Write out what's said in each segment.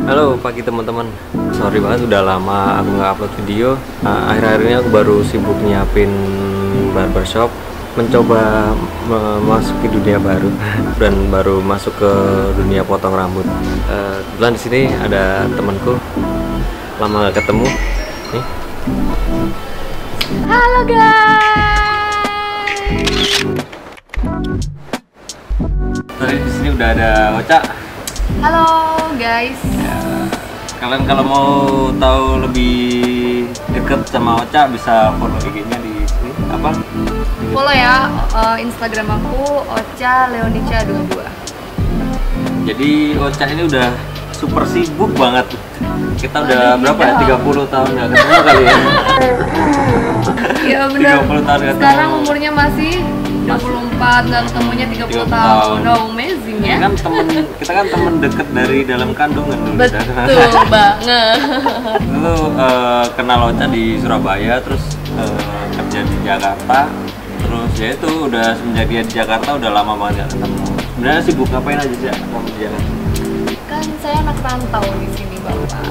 Halo pagi teman-teman. Sorry banget udah lama aku nggak upload video. Akhir-akhir ini aku baru sibuk nyiapin barbershop, mencoba memasuki dunia baru dan baru masuk ke dunia potong rambut. Kebetulan di sini ada temanku, lama nggak ketemu. Nih. Halo guys. Tadi di sini udah ada Ocha. Halo guys. Ya, kalian kalau mau tahu lebih deket sama Ocha bisa follow IG-nya di sini apa? Follow ya Instagram aku ocha_leonica22. Jadi Ocha ini udah super sibuk banget. Kita udah berapa ya? 30 tahun nggak ketemu kali ya? Iya benar. 30 tahun nggak ketemu. Sekarang umurnya masih 24, nggak ketemunya 30 tahun. Oh, amazing ya. Kita kan temen deket dari dalam kandungan dulu. Betul banget. Itu kenal Ocha di Surabaya, terus kerja di Jakarta, terus ya itu udah semenjak dia di Jakarta udah lama banget nggak ketemu. Sebenarnya sibuk ngapain aja sih kamu di Jakarta? Kan saya anak rantau di sini Bapak.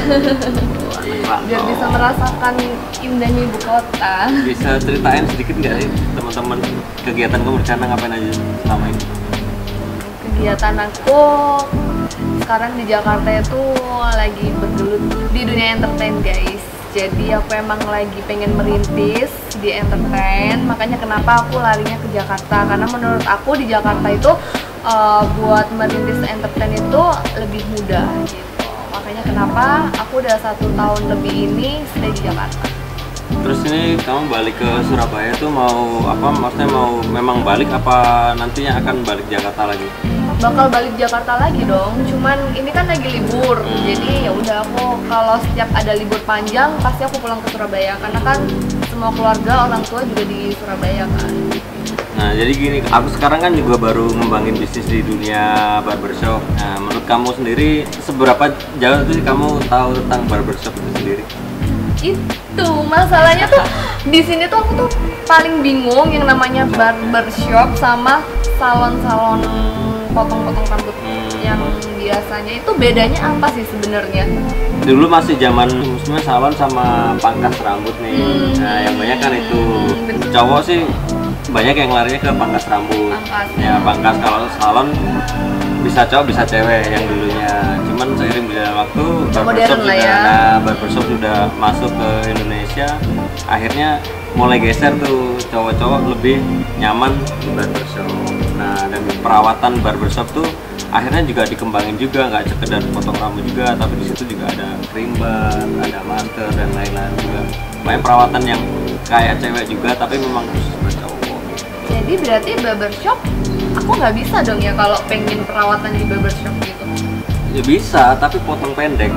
Rantau. Biar bisa merasakan indahnya ibu kota. Bisa ceritain sedikit nggak sih teman-teman kegiatan kamu di sana ngapain aja selama ini? Kegiatan aku sekarang di Jakarta itu lagi bergelut di dunia entertain guys. Jadi aku emang lagi pengen merintis di entertain, makanya kenapa aku larinya ke Jakarta, karena menurut aku di Jakarta itu buat merintis entertain itu lebih mudah gitu. Makanya kenapa aku udah 1 tahun lebih ini stay di Jakarta. Terus ini kamu balik ke Surabaya tuh mau apa? Maksudnya mau memang balik apa nantinya akan balik Jakarta lagi? Bakal balik Jakarta lagi dong, cuman ini kan lagi libur, jadi ya udah aku kalau setiap ada libur panjang pasti aku pulang ke Surabaya, karena kan semua keluarga orang tua juga di Surabaya kan. Nah jadi gini, aku sekarang kan juga baru ngembangin bisnis di dunia barbershop. Nah menurut kamu sendiri seberapa jauh sih kamu tahu tentang barbershop itu sendiri? Itu masalahnya tuh di sini tuh aku tuh paling bingung yang namanya barbershop sama salon-salon potong-potong rambut yang biasanya itu bedanya apa sih sebenarnya? Dulu masih zaman maksudnya salon sama pangkas rambut nih. Nah yang banyak kan itu cowok sih banyak yang larinya ke pangkas rambut. Ya pangkas, kalau salon bisa cowok bisa cewek yang dulunya. Cuman seiring berjalan waktu barbershop sudah masuk ke Indonesia. Akhirnya mulai geser tuh, cowok-cowok lebih nyaman di barbershop. Nah dan perawatan barbershop tuh akhirnya juga dikembangin juga, nggak sekedar potong rambut juga, tapi di situ juga ada cream bar, ada master dan lain-lain juga. Banyak perawatan yang kayak cewek juga, tapi memang khusus buat cowok. Jadi berarti barbershop aku nggak bisa dong ya kalau pengen perawatan di barbershop gitu? Ya bisa, tapi potong pendek.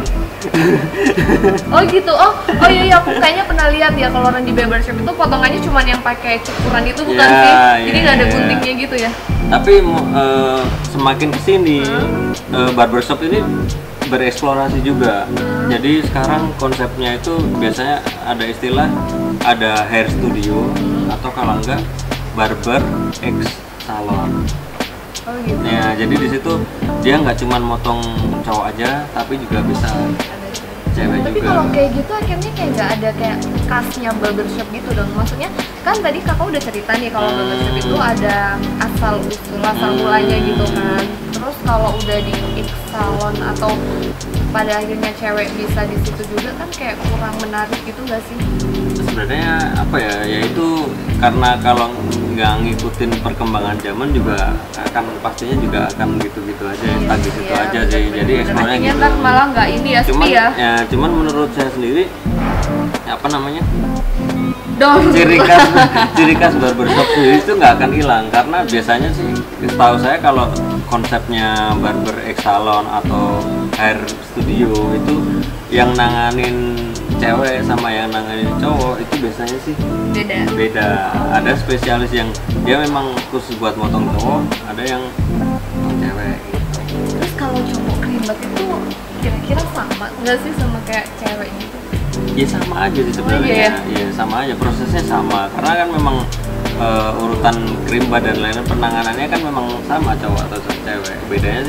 Oh gitu, oh iya aku kayaknya pernah lihat ya kalau orang di barbershop itu potongannya cuma yang pakai cukuran itu bukan sih? Jadi nggak ada guntingnya gitu ya? Tapi semakin kesini barbershop ini bereksplorasi juga. Jadi sekarang konsepnya itu biasanya ada istilah ada hair studio atau kalau enggak barber X salon. Oh gitu. Ya jadi di situ dia nggak cuma motong cowok aja, tapi juga bisa cewek tapi juga. kalau kayak gitu akhirnya kayak nggak ada kayak khasnya barbershop gitu dong. Maksudnya kan tadi kakak udah cerita nih kalau barbershop itu ada asal mulanya gitu kan. Terus kalau udah di X salon atau pada akhirnya cewek bisa di situ juga kan kayak kurang menarik gitu nggak sih? Sebenarnya apa ya? Yaitu karena kalau nggak ngikutin perkembangan zaman juga pastinya juga akan gitu-gitu aja, entah gitu aja sih. Jadi eksplornya gitu. Kan malah nggak ini ya, cuman, sepi ya. Cuman menurut saya sendiri apa namanya? Dong. Ciri khas barbershop sendiri itu nggak akan hilang, karena biasanya sih setahu saya kalau konsepnya barber X salon atau hair studio itu yang nanganin cewek sama yang nanganin cowok itu biasanya sih beda. Ada spesialis yang dia memang khusus buat motong cowok, ada yang motong cewek gitu. Terus kalau cowok keribat itu kira-kira sama nggak sih sama kayak cewek gitu? Ya sama aja sih sebenarnya. Ya sama aja, prosesnya sama, karena kan memang urutan krim dan lain-lain penanganannya kan memang sama cowok atau cewek. Bedanya sih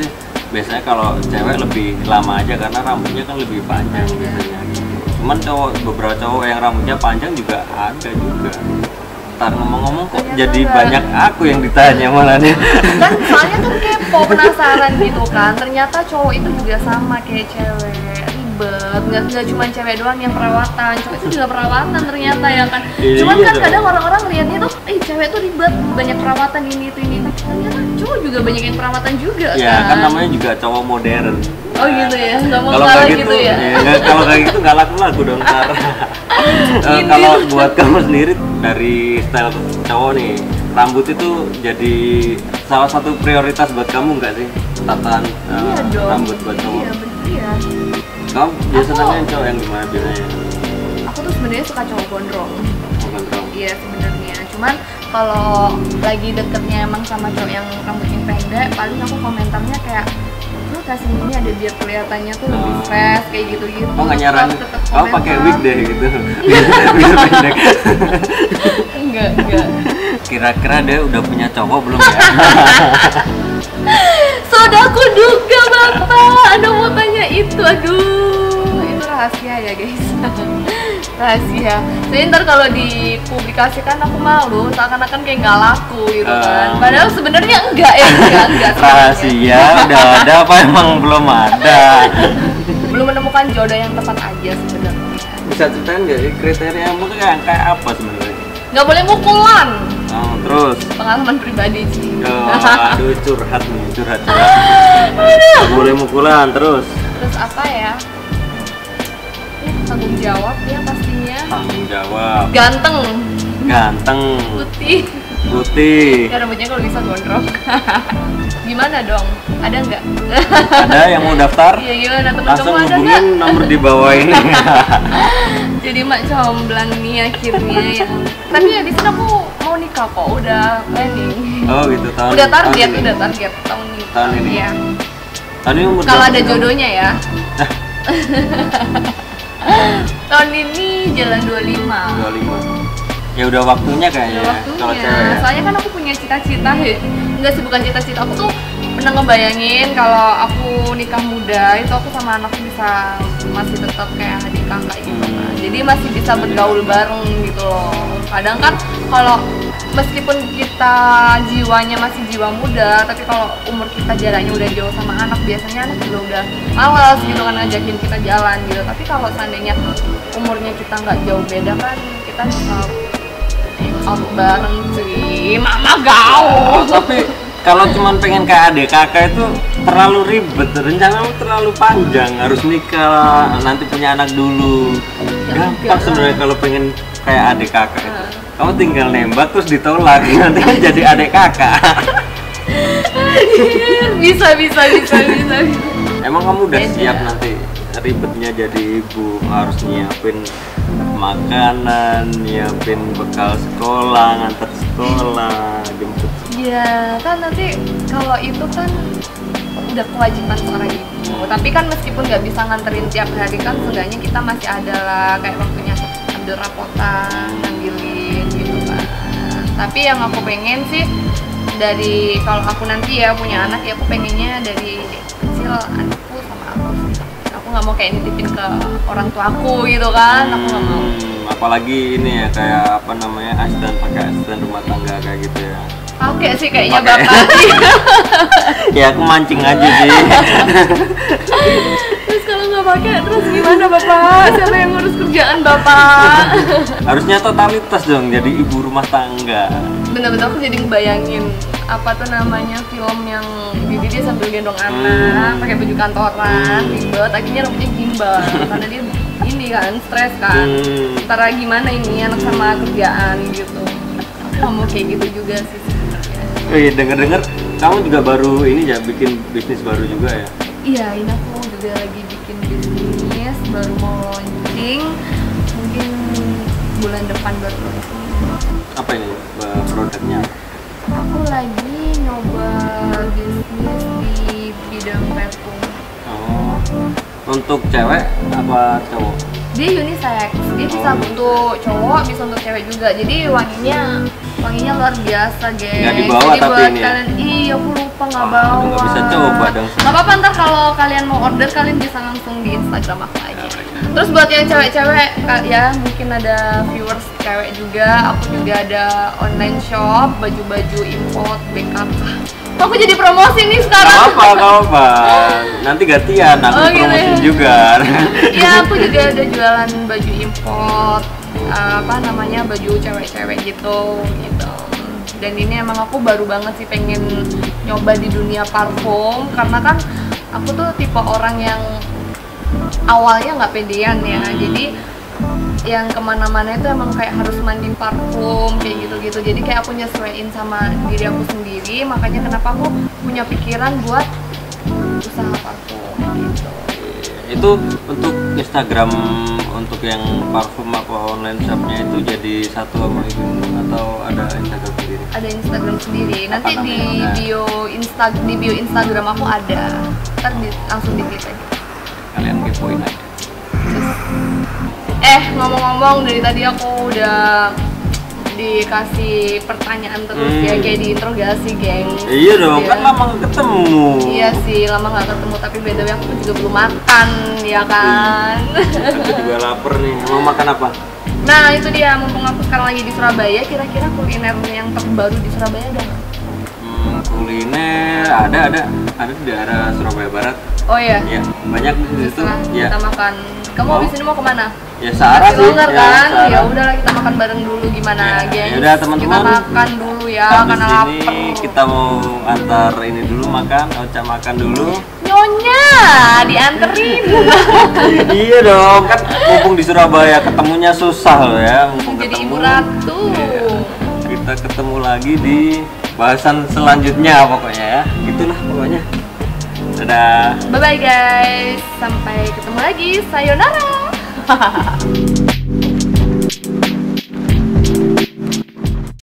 biasanya kalau cewek lebih lama aja karena rambutnya kan lebih panjang biasanya gitu. Cuman beberapa cowok yang rambutnya panjang juga ada juga. Ntar ngomong-ngomong kok Ternyata jadi enggak. banyak aku yang ditanya malah nih. Kan soalnya kan kepo, penasaran gitu kan. Ternyata cowok itu juga sama kayak cewek, ribet. Nggak cuma cewek doang yang perawatan, cowok itu juga perawatan ternyata ya kan. Iya, Cuman kan dong. kadang orang-orang lihatnya tuh, cewek tuh ribet, banyak perawatan ini itu ini. Ternyata cowok juga banyak yang perawatan juga Ya kan namanya juga cowok modern. Oh gitu ya, nggak mau Kalau kalah kayak gitu ya. kalau kayak gitu nggak laku-laku dong ntar. Ini. Kalau buat kamu sendiri dari style cowok nih, rambut itu jadi salah satu prioritas buat kamu nggak sih? Tataan Iya dong. rambut buat cowok. Iya bener ya. Kamu biasanya Aku- yang cowok yang gimana biasanya? Aku tuh sebenarnya suka cowok gondrong. Bukan cowok. Iya sebenarnya. Cuman kalau lagi deketnya emang sama cowok yang rambutnya pendek, paling aku komentarnya kayak lu kasih ini ada biar kelihatannya tuh lebih Oh. fresh kayak gitu-gitu. Oh nggak nyaran, Terus tetep kamu pakai komentar. wig deh gitu. Biar pendek. Enggak. Kira-kira dia udah punya cowok belum ya? Sudah aku duga bapak, Anda mau tanya itu, aduh itu rahasia ya guys. Rahasia. Jadi ntar kalau dipublikasikan aku malu, seakan-akan kayak nggak laku gitu kan. Padahal sebenarnya enggak ya, enggak. sebenarnya. Rahasia udah ada apa emang belum ada? Belum menemukan jodoh yang tepat aja sebenarnya. Bisa ceritain nggak sih kriteriamu tuh kayak apa sebenarnya? Nggak boleh mukulan. Oh, terus Pengalaman pribadi sih. aduh curhat nih, curhat. Nggak boleh mukulan terus. Terus apa ya? Tanggung jawab ya pastinya. Tanggung jawab. Ganteng, Ganteng, putih. putih. Ya rambutnya kalau bisa gondrong. Gimana dong? Ada nggak? Ada yang mau daftar? Iya gimana teman Langsung kamu ada nggak? hubungin nomor di bawah ini. Jadi mak comblang nih akhirnya ya. Tapi ya di sini aku mau nikah kok, udah planning. Oh gitu tahun. Udah target, tahun ini. udah target tahun ini. Tahun ini? Iya. Tahun ini umur Kalau berapa ada sih kamu? jodohnya ya. Tahun ini jalan 25. 25. Ya udah waktunya kayaknya. Udah ya, Kalau waktunya. cewek. Ya. Soalnya kan aku punya cita-cita ya. Enggak sih bukan cita-cita. Aku tuh pernah ngebayangin kalau aku nikah muda itu aku sama anakku bisa masih tetap kayak adik kakak gitu kan. Jadi masih bisa bergaul bareng gitu loh. Kadang kan kalau meskipun kita jiwanya masih jiwa muda, tapi kalau umur kita jaraknya udah jauh sama anak, biasanya anak juga udah malas gitu kan ngajakin kita jalan gitu. Tapi kalau seandainya umurnya kita nggak jauh beda kan, kita bisa out bareng cuy. Mama gaul. Tapi kalau cuma pengen kayak adik kakak itu terlalu ribet, rencanamu terlalu panjang, harus nikah, nanti punya anak dulu. Ya, Gampang enggak sebenarnya kalau pengen kayak adik kakak itu. Kamu tinggal nembak terus ditolak, nanti kan jadi adik kakak. bisa. Emang kamu udah Beda. siap nanti ribetnya jadi ibu, harus nyiapin makanan, nyiapin bekal sekolah, nganter sekolah, jemput. Iya, kan nanti kalau itu kan udah kewajiban seorang ibu. Tapi kan meskipun nggak bisa nganterin tiap hari kan, seenggaknya kita masih ada lah kayak waktunya ambil rapotan, ngambilin gitu kan. Tapi yang aku pengen sih dari kalau aku nanti ya punya anak ya aku pengennya dari kecil anakku sama aku sih. Aku nggak mau kayak nitipin ke orang tua aku gitu kan. Aku nggak mau. Apalagi ini ya kayak apa namanya pakai asisten rumah tangga kayak gitu ya. Oke sih kayaknya Pakai. bapak sih. Ya aku mancing aja sih. Terus kalau nggak pakai terus gimana bapak? Siapa yang ngurus kerjaan bapak? Harusnya totalitas dong jadi ibu rumah tangga. Bener-bener aku jadi ngebayangin apa tuh namanya film yang jadi dia sambil gendong anak, pakai baju kantoran, ribet, akhirnya rambutnya gimbal karena dia ini kan stres kan. Antara gimana ini anak sama kerjaan gitu. Aku nggak mau kayak gitu juga sih sebenarnya. Wih, denger-denger kamu juga baru ini ya bikin bisnis baru juga ya? Iya, ini aku juga lagi bikin bisnis, baru mau launching, mungkin bulan depan baru launching. Apa ini produknya? Aku lagi nyoba bisnis di bidang parfum. Oh, untuk cewek apa cowok? Dia unisex, dia bisa untuk cowok, bisa untuk cewek juga. Jadi wanginya Wanginya luar biasa, guys. Nggak dibawa jadi tapi buat ini ya? kalian, iya aku lupa nggak Wah, bawa. nggak bisa coba dong. Nggak apa-apa, ntar kalau kalian mau order kalian bisa langsung di Instagram aku aja. Terus buat yang cewek-cewek ya, mungkin ada viewers cewek juga, aku juga ada online shop baju-baju import backup. Aku jadi promosi nih sekarang. Gak apa-apa. Nanti gantian, aku Oh, gitu promosi ya? juga. Ya, aku juga ada jualan baju import, apa namanya, baju cewek-cewek gitu. Dan ini emang aku baru banget sih pengen nyoba di dunia parfum, karena kan aku tuh tipe orang yang awalnya nggak pedean ya, jadi yang kemana-mana itu emang kayak harus mandi parfum kayak gitu-gitu. Jadi kayak aku nyesuaiin sama diri aku sendiri, makanya kenapa aku punya pikiran buat usaha parfum gitu. Itu untuk Instagram, untuk yang parfum apa online shopnya itu jadi satu sama itu atau ada Instagram sendiri? Ada Instagram sendiri. Nanti Apa di namanya? bio Instagram aku ada. Ntar langsung diklik aja. Kalian kepoin aja. Ngomong-ngomong, dari tadi aku udah dikasih pertanyaan terus ya, kayak diinterogasi, geng. Iya dong, Ya. kan lama nggak ketemu. Iya sih, lama nggak ketemu, tapi btw aku juga belum makan, ya kan? Aku juga lapar nih. Mau makan apa? Nah itu dia, mumpung aku sekarang lagi di Surabaya, kira-kira kuliner yang terbaru di Surabaya ada nggak? Kuliner ada di daerah Surabaya Barat. Oh iya, Ya, banyak di situ. setelah Ya. kita makan. Kamu Mau? habis ini mau kemana? Ya Sarah Masih sih. longgar Ya, kan? Sarah. Ya udahlah, kita makan bareng dulu, gimana, Ya, geng? yaudah, teman-teman. Kita makan dulu ya, Habis karena ini lapar. kita mau antar ini dulu makan, Ocha makan dulu. Nyonya, dianterin. Iya dong, kan mumpung di Surabaya ketemunya susah loh ya, mumpung Jadi ketemu. ibu ratu. Iya. Kita ketemu lagi di bahasan selanjutnya pokoknya ya. Itulah pokoknya. Dadah. Bye bye guys, sampai ketemu lagi. Sayonara.